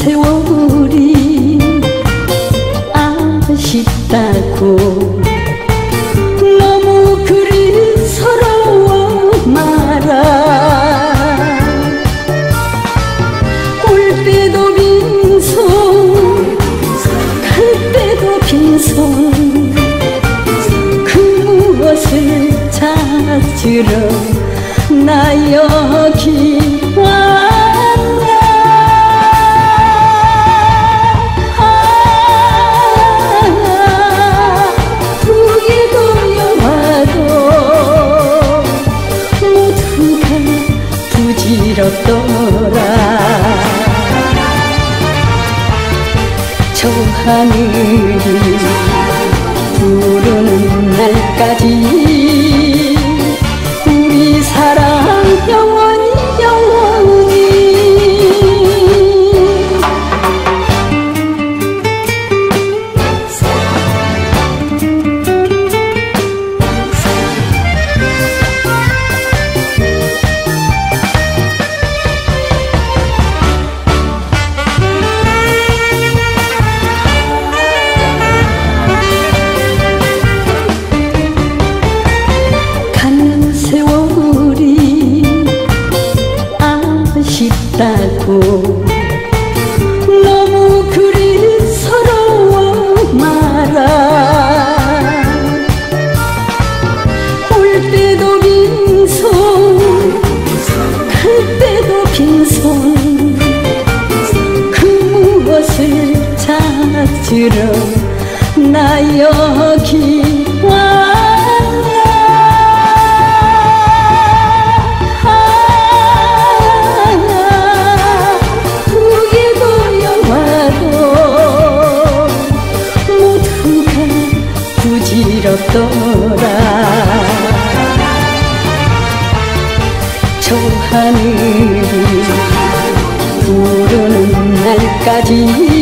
세월이 아쉽다고 너무 그리 서러워 말아. 올 때도 빈손 갈 때도 빈손 그 무엇을 찾으러 나 여기 왔냐. 두개도 여와도 모두가 부질없더라. 저 하늘이 부르는 날까지 우리 사랑 영원히 영원히. 아쉽다고 너무 그리 서러워 말아. 올 때도 빈손 갈 때도 빈손 그 무엇을 찾으러 나 여기 왔냐. 부질없더라. 저 하늘이 부르는 날까지